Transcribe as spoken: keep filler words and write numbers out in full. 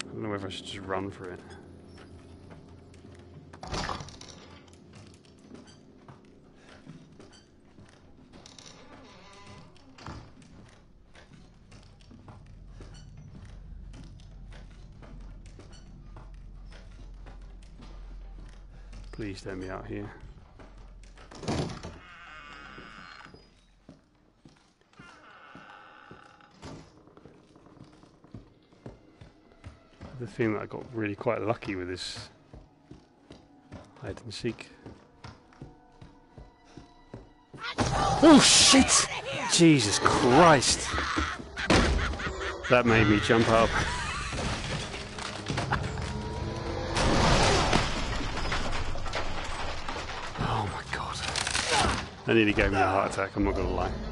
I don't know whether I should just run for it. Please let me out here. The thing that I got really quite lucky with this hide and seek. Oh shit! Jesus Christ! That made me jump up. Oh my god. That nearly gave me a heart attack, I'm not gonna lie.